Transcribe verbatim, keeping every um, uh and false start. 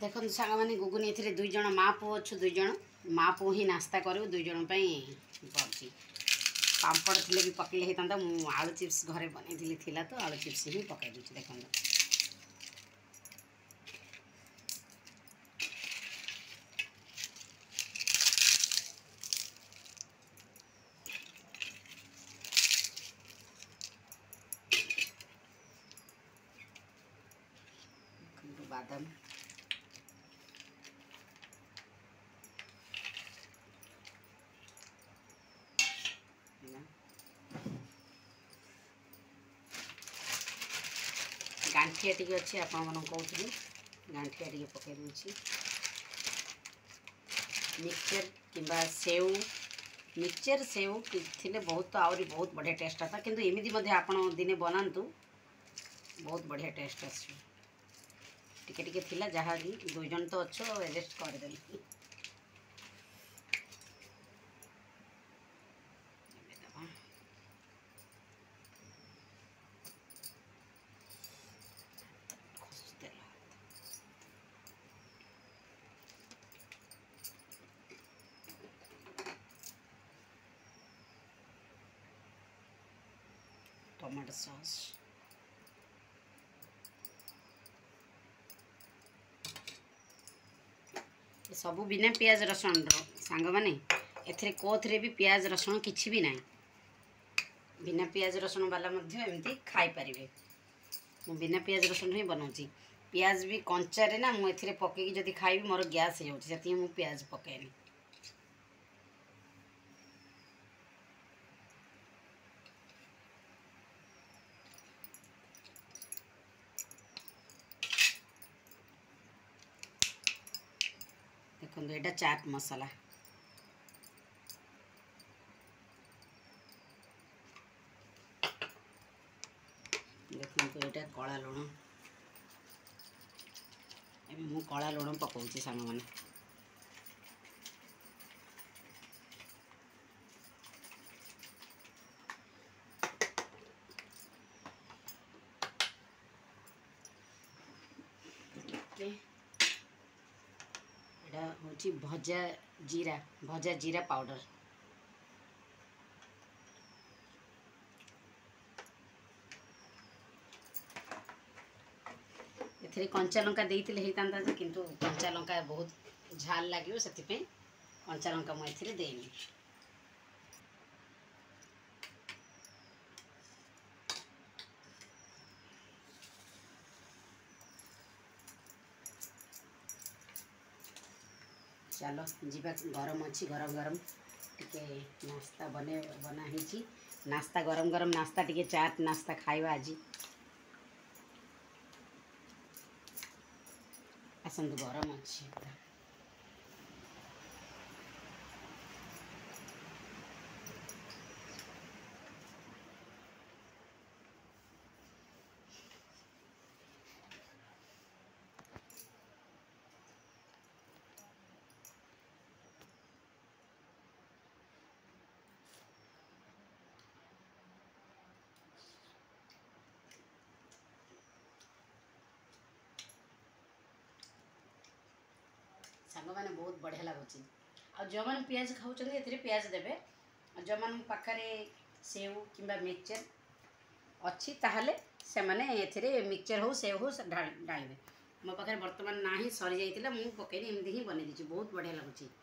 देखो सांग मैंने गुगुनी ए दुई जन माँ पुओ अच्छु दुई जन माँ पुओ ही नास्ता करूँ दुई जन पड़ी पापड़ थे भी पकड़े होता मुझे आलू चिप्स घरे बनई थी तो आलू चिप्स ही पकई दूसरी देखो बादाम गांठिया टी अच्छे आपण मन कहूँ गांठिया टी पकई दूसरी मिक्सचर किंबा सेव मिक्सचर सेव थे बहुत आहरी बहुत बढ़िया टेस्ट आता किंतु एमती आप दिने बनातु बहुत बढ़िया टेस्ट आस टिके टिके थिला जहाँ भी दुई जन तो अच्छो एडजस्ट करदेली टमाटो सॉस सबू बिना पियाज रसुण सांग मैंने एथे कोथरे भी पियाज रसुण किछि भी ना बिना पियाज रसुण वाला एमती खाई पारे मु बिना पियाज रसुण ही बनाऊँगी पियाज भी कंचारे ना मुझे पकईकी जदि खाइबी मोर गैस हो जाती मुझे पियाज पकाएनी देखो ये चाट मसाला देखो ये कला लुण मु कला लुण पकाऊँ सांग मैंने हूँ भजा जीरा भजा जीरा पाउडर एथे कंचा लंका देते होता जे किंतु कंचा लंका बहुत झाल लगे से कंचा लंका मुझे देनी चलो जीवा गरम अच्छी गरम गरम टिके नास्ता बने बना ही नास्ता गरम गरम नास्ता टिके चाट नास्ता खाइबा आज आसतु गरम अच्छी सांग मैंने बहुत बढ़िया लगुच आ जो मैंने पियाज खाऊँ ए पियाज देवे जो मन पाखे सेव कि मिक्सचर अच्छी ताहले से मैंने ए मिक्सचर हो सेव हो डाले मो पाखे बर्तमान ना ही सरी जाइए मुझे पकईनी एमती ही बनई बहुत बढ़िया लगुच।